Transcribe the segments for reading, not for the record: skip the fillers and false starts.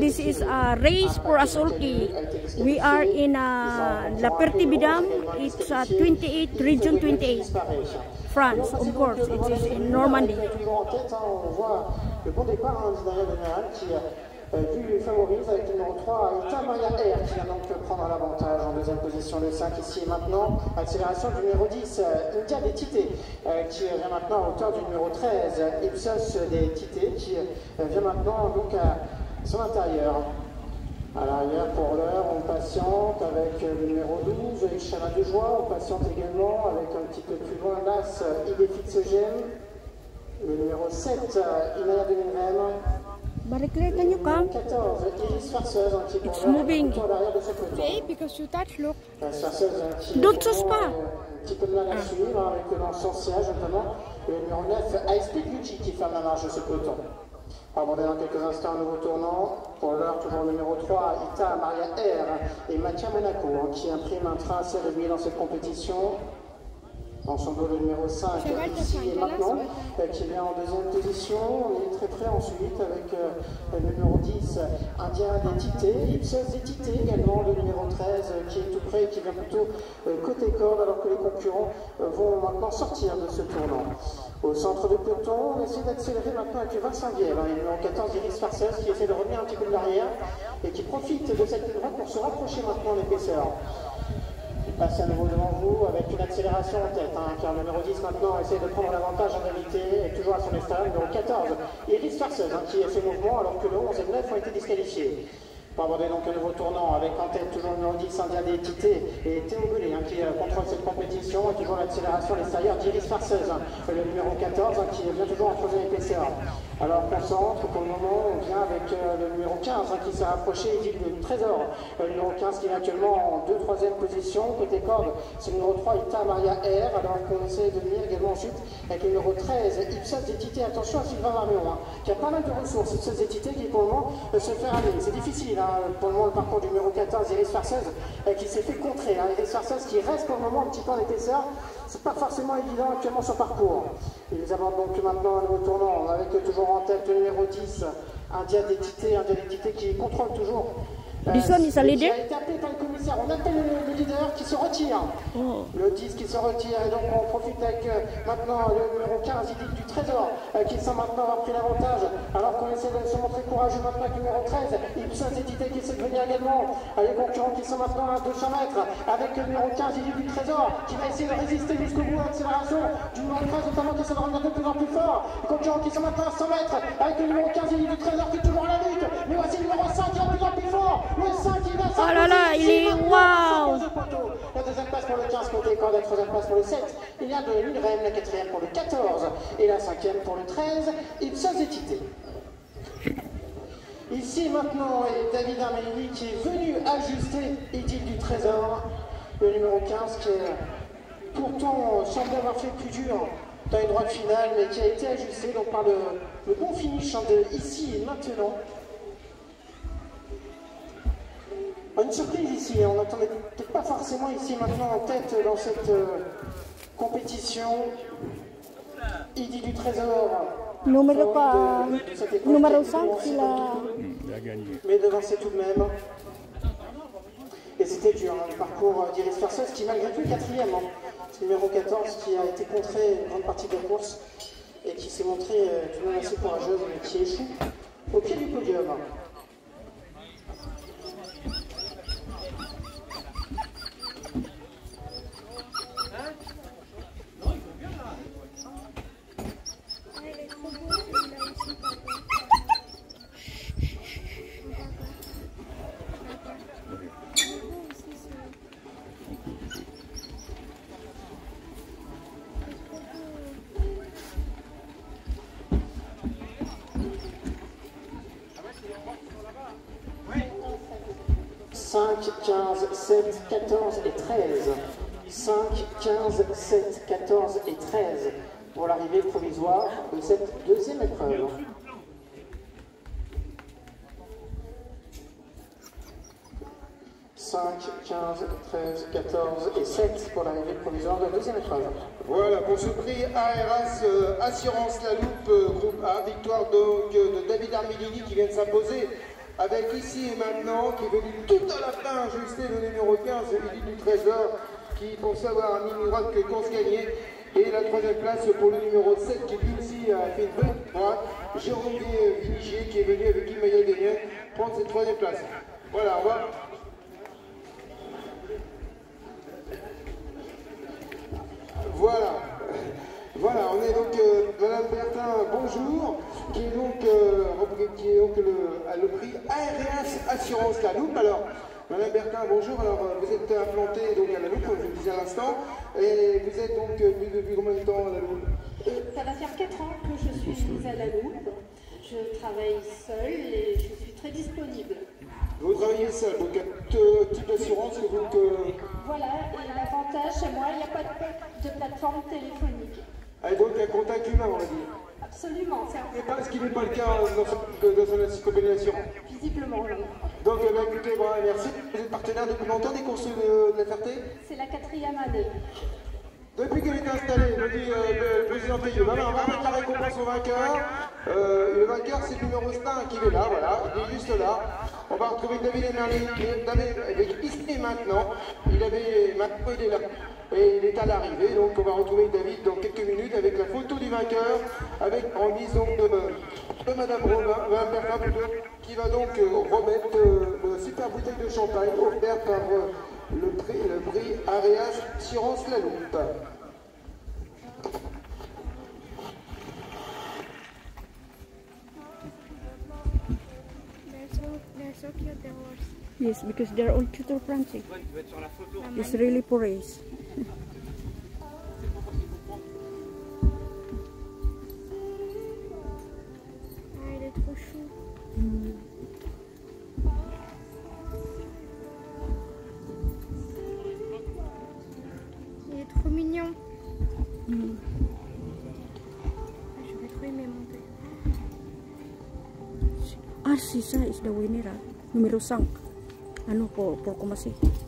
this is a race for a sulky. We are in La Pertibidam. It's 28, region 28, France, of course. It is in Normandy. Le bon départ du derrière général qui vu favorise avec le numéro 3 Ita Maria Air qui vient donc prendre l'avantage en deuxième position. Le 5 ici et maintenant, accélération du numéro 10 India des Tités qui vient maintenant à hauteur du numéro 13 Ipsos des Tités qui vient maintenant donc à son intérieur. À l'arrière pour l'heure, on patiente avec le numéro 12 Chamin de Joie, on patiente également avec un petit peu plus loin l'As Idéfixogène. Le numéro 7, Inaya de Minrem. Bariclay, can you come? 14, Iris Farceuse, qui est It's moving. Hey, because you touch, look. Don't touch pas. Un petit peu de mal à suivre, avec dans son siège notamment. Le numéro 9, High Speed Gucci qui ferme la marche de ce peloton. On va aborder dans quelques instants un nouveau tournant. Pour l'heure, toujours le numéro 3, Ita Maria R et Mathieu Monaco, qui imprime un train assez régulier dans cette compétition. Dans son dos, le numéro 5, ici et maintenant, qui vient en deuxième position. On est très près ensuite avec le numéro 10, Indien des Tités, Ipsos des Tités également, le numéro 13 qui est tout près, qui vient plutôt côté corde, alors que les concurrents vont maintenant sortir de ce tournant. Au centre de peloton, on essaie d'accélérer maintenant avec le Vincent Vielle, le numéro 14, Iris Farceuse, qui essaie de revenir un petit peu de l'arrière et qui profite de cette ligne droite pour se rapprocher maintenant en épaisseur. Il passe à nouveau devant vous avec une accélération en tête, car le numéro 10 maintenant essaie de prendre l'avantage en vérité, et toujours à son estal, numéro 14, Iris Farceuse, qui a fait mouvement alors que le 11 et le 9 ont été disqualifiés. Pour aborder donc un nouveau tournant avec en tête toujours le numéro 10, Indien des Tités et Théo Belé qui contrôle cette compétition et toujours l'accélération à l'extérieur d'Iris Farceuse, le numéro 14 qui vient toujours en troisième épaisseur. Alors concentre, pour le moment on vient avec le numéro 15 qui s'est rapproché, il dit le Trésor, le numéro 15 qui est actuellement en 2 3e position, côté corde c'est le numéro 3 Ita Maria R, alors qu'on essaie de venir également ensuite avec le numéro 13 Ipsos des Tités. Attention à Sylvain Marméon qui a pas mal de ressources, Ipsos des Tités qui pour le moment se fait ramener, c'est difficile pour le moment le parcours du numéro 14 Iris Farceuse qui s'est fait contrer, Iris Farceuse qui reste pour le moment un petit peu en épaisseur. C'est pas forcément évident actuellement son parcours. Ils abordent donc maintenant un nouveau tournant avec toujours en tête le numéro 10, Indien des Tités qui contrôle toujours. This one is a leader. Il a été appelé par le commissaire. On appelle le leader qui se retire. Oh. Le 10 qui se retire. Et donc on profite avec maintenant le numéro 15, Idil du Trésor, qui semble maintenant avoir pris l'avantage. Alors qu'on essaie de se montrer courageux maintenant avec le numéro 13. Ipsos des Tités qui essaie de venir également. Les concurrents qui sont maintenant à 200 mètres. Avec le numéro 15, Idil du Trésor, qui va essayer de résister jusqu'au bout à l'accélération du numéro 13, notamment qui essaie de revenir de plus en plus fort. Les concurrents qui sont maintenant à 100 mètres. Avec le numéro 15, Idil du Trésor qui est toujours à la lutte. Mais voici le numéro 5 qui est de plus en plus fort. Le 5 qui va oh là là, il est waouh! La deuxième place pour le 15 côté corde, la troisième place pour le 7. Il y a de Minrem, la quatrième pour le 14 et la cinquième pour le 13. Ipsos des Tités. Ici maintenant est David Armelini qui est venu ajuster Idil du Trésor, le numéro 15 qui est pourtant semble avoir fait plus dur dans une droite finale, mais qui a été ajusté donc par le bon finish de ici et maintenant. Une surprise ici, on n'attendait peut-être pas forcément ici maintenant en tête dans cette compétition. Idil du Trésor. Numéro 5, il a gagné. Mais devancé tout de même. Et c'était dur, le parcours d'Iris Farceuse qui malgré tout est quatrième. Numéro 14 qui a été contré une grande partie de la course et qui s'est montré tout de même assez courageuse mais qui échoue au pied du podium. « 5, 15, 7, 14 et 13. 5, 15, 7, 14 et 13 pour l'arrivée provisoire de cette deuxième épreuve. « 5, 15, 13, 14 et 7 pour l'arrivée provisoire de la deuxième épreuve. » Voilà, pour ce prix ARS Assurance La Loupe, groupe A, victoire donc de David Armelini qui vient de s'imposer avec ici et maintenant, qui est venu tout à la fin ajuster le numéro 15, l'élite du Trésor, qui pensait avoir un miracle course gagnée. Et la troisième place pour le numéro 7, qui lui aussi a fait une bonne droite, Jérôme Vinigier, qui est venu avec Imaya Gagnon prendre cette troisième place. Voilà, on va... Voilà. Voilà, on est donc Madame Bertin, bonjour, qui est donc le prix Aereas Assurance La Loupe. Alors, Madame Bertin, bonjour. Alors, vous êtes implantée donc à La Loupe, comme je vous disais à l'instant, et vous êtes donc depuis combien de temps à La Loupe? Ça va faire 4 ans que je suis à La Loupe. Je travaille seule et je suis très disponible. Vous travaillez seul, donc quel type d'assurance que vous... Voilà, et l'avantage chez moi, il n'y a pas de plateforme téléphonique. Et donc un contact humain, on va dire. Absolument. Ce qui n'est pas le cas dans son compagnie d'assurance. Visiblement, non. Donc, écoutez, bon, merci. Vous êtes partenaire depuis longtemps des courses de la Ferté? C'est la 4e année. Depuis qu'elle est installée, me dit le président Tailleux, on va mettre la récompense au vainqueur. Le vainqueur, c'est le numéro 5 qui est là, voilà, il est juste là. On va retrouver David Emerling, avec ici maintenant. Maintenant il est là. Et il est à l'arrivée, donc on va retrouver David dans quelques minutes avec la photo du vainqueur, en mise de Madame Robin, qui va donc remettre une super bouteille de champagne offerte par le prix Aereas Assurance La Loupe. They're so cute, the horse. Yes, because they're all tutor prancing. It's really for race. Ah, il est trop chou. Il est trop mignon. J'aurais trop aimé monter. Ah, si ça is the winner, numéro 5. Ano po, pour commencer.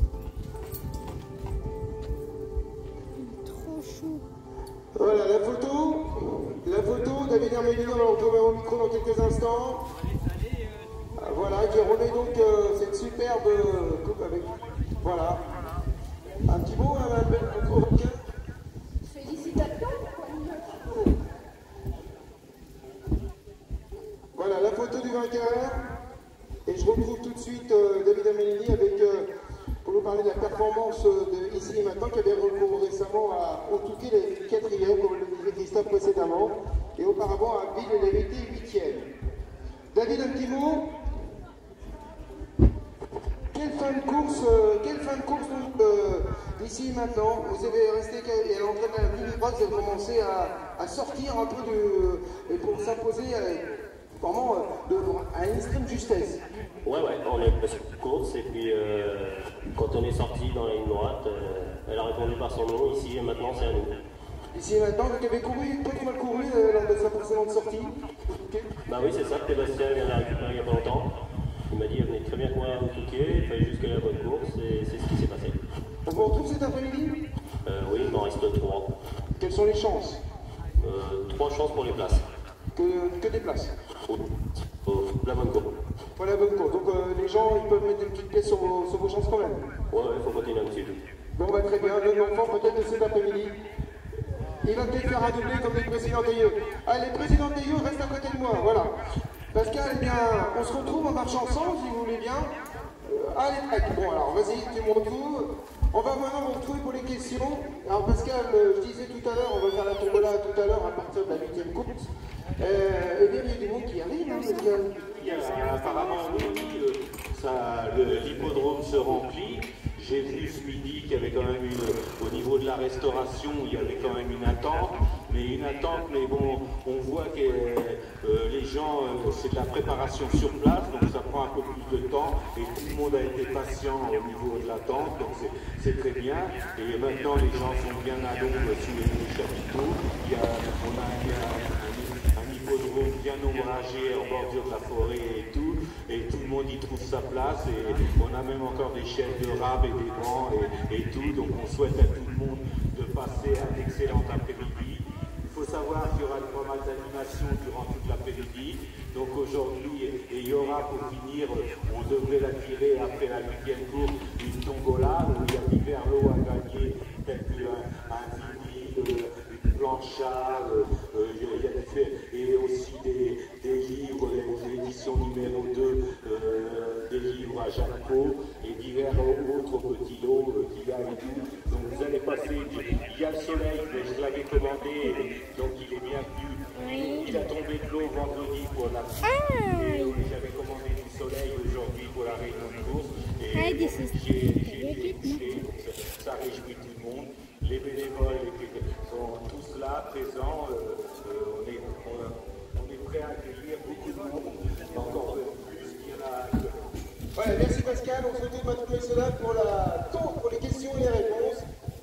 Trop chou. Voilà la photo, David Hermelin, on va retrouver au micro dans quelques instants. Voilà, qui remet donc cette superbe coupe avec, voilà, un petit mot, Félicitations. Voilà la photo du vainqueur. Et je retrouve tout de suite David Hermelin pour nous parler de la performance de Ici et Maintenant, qui avait recours récemment au Touquet, il avait fait 4e, comme le disait Christophe précédemment, et auparavant à Ville, il avait été 8e. David, un petit mot. Quelle fin de course Ici et Maintenant, vous avez resté à l'entrée de la ligne droite, vous avez commencé à sortir un peu et pour s'imposer vraiment à une extrême justesse. Ouais, on est passé de course et puis quand on est sorti dans la ligne droite, elle a répondu par son nom, Ici et Maintenant c'est à nous. Ici et Maintenant, vous avez couru, pas trop mal couru lors de sa précédente sortie. Okay. Bah oui, c'est ça, Sébastien vient de la récupérer il n'y a pas longtemps. Il m'a dit elle venait très bien courir au Touquet, il fallait juste qu'elle ait la bonne course et c'est ce qui s'est passé. On vous retrouve cet après-midi? Oui, il m'en reste 3. Quelles sont les chances? 3 chances pour les places. Que des places? La bonne course. Pour la bonne course. Donc les gens ils peuvent mettre une petite pièce sur vos chances quand même. Ouais, il faut continuer là-dessus. Bon, bah, très bien. L'enfant peut-être de cet après-midi. Il va peut-être faire un doublé comme les présidents Tailleux. Allez, président Tailleux, reste à côté de moi. Voilà. Pascal, eh bien, on se retrouve, on marche ensemble si vous voulez bien. Allez, bon, alors vas-y, tu me retrouves. On va maintenant vous retrouver pour les questions. Alors Pascal, je disais tout à l'heure, on va faire la tombola tout à l'heure à partir de la 8e course. Eh bien, il y a du monde qui arrive, hein, Pascal. Apparemment, oui, l'hippodrome se remplit. J'ai vu ce midi qu'il y avait quand même au niveau de la restauration, il y avait quand même une attente, mais bon, on voit que les gens, c'est de la préparation sur place, donc ça prend un peu plus de temps, et tout le monde a été patient au niveau de l'attente, donc c'est très bien. Et maintenant, les gens sont bien à l'ombre sous les chapiteaux. On a un hippodrome bien ombragé en bordure de la forêt et tout le monde y trouve sa place, et on a même encore des chefs de rab et des bancs et tout, donc on souhaite à tout le monde de passer un excellent après-midi. Il faut savoir qu'il y aura pas mal d'animations durant toute l'après-midi. Donc aujourd'hui, il y aura pour finir, on devrait la tirer après la 8e course, une tombola où il y a divers lots à gagner, tels qu'un vinyle, une planchade, et aussi des livres, l'édition numéro 2, des livres à Jaco et divers autres petits lots qu'il y a et tout. Donc vous allez passer, il y a le soleil, mais je l'avais commandé, donc il est bien venu. Il a tombé de l'eau vendredi pour la et j'avais commandé du soleil aujourd'hui pour la réunion de course. Et ça réjouit tout le monde. Les bénévoles sont tous là, présents. On est prêt à accueillir beaucoup de monde, encore plus qu'il y en a. Voilà, merci Pascal. On se retrouve maintenant cela pour les questions et les réponses.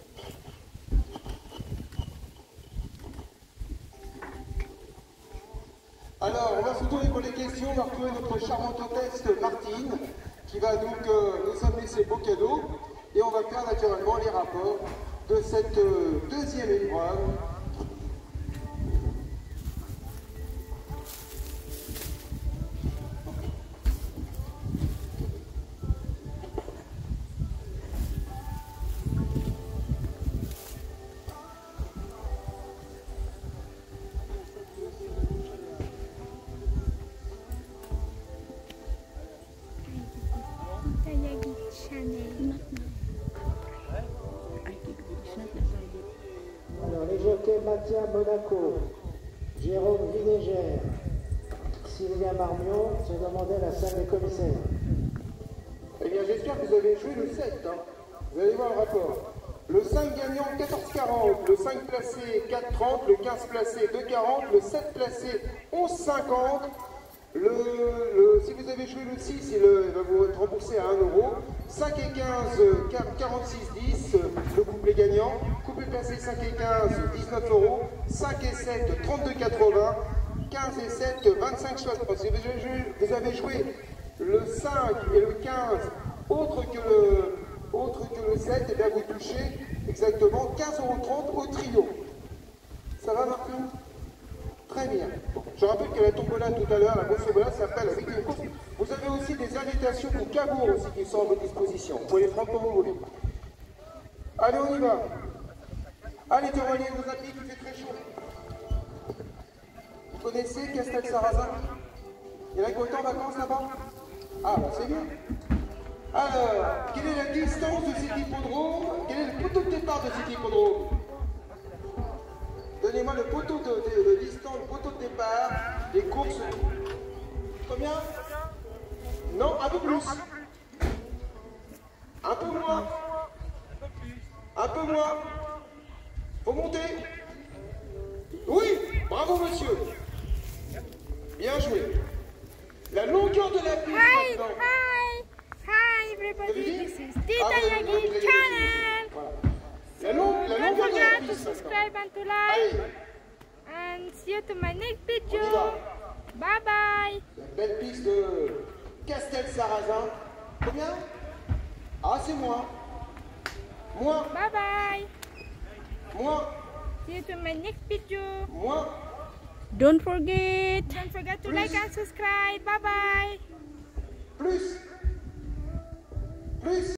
Alors, on va se tourner pour les questions. On va retrouver notre charmante hôtesse Martine qui va donc nous amener ses beaux cadeaux. Et on va faire naturellement les rapports de cette deuxième épreuve. Alors, les jockeys Mathia Monaco, Jérôme Vinégère, Sylvia Marmion se demandaient la salle des commissaires. Eh bien, j'espère que vous avez joué le 7. Hein. Vous allez voir le rapport. Le 5 gagnant 14,40, le 5 placé 4,30, le 15 placé 2,40, le 7 placé 11,50. Si vous avez joué le 6, il va vous être remboursé à 1 €. 5 et 15, 46,10, le couplet gagnant. Couplet placé 5 et 15, 19 €. 5 et 7, 32,80. 15 et 7, 25,60. Si vous avez joué le 5 et le 15, autre que le 7, et bien vous touchez exactement 15,30 € au trio. Ça va, Martin? Très bien. Je rappelle que la tombola tout à l'heure, la grosse tombola s'appelle avec une course. Vous avez aussi des invitations pour Cabourg aussi qui sont à votre disposition. Vous pouvez les prendre comme vous voulez. Allez, on y va. Allez, reliez vos habits, il fait très chaud. Vous connaissez Castel-Sarrazin? Il y en a qui ont été en vacances là-bas? Ah, bah c'est bien. Alors, quelle est la distance de cet hippodrome? Quel est le poteau de départ de cet hippodrome? Donnez-moi le poteau de distance, le poteau de départ des courses. Combien? Non, un peu plus. Un peu moins. Un peu moins. Faut monter. Oui, bravo monsieur. Bien joué. La longueur de la piste maintenant. Hi everybody, this is Tita Yagi channel. Voilà. La longueur de la to piste subscribe maintenant. and to like. Allez, And see you to my next on y video. va. Bye bye. La belle piste de Castel-Sarrazin. Combien? Ah, c'est moi. Moi. Bye bye. Moi. See you to my next video. Moi. Don't forget. Don't forget to Please. like and subscribe. Bye bye. Plus. Plus.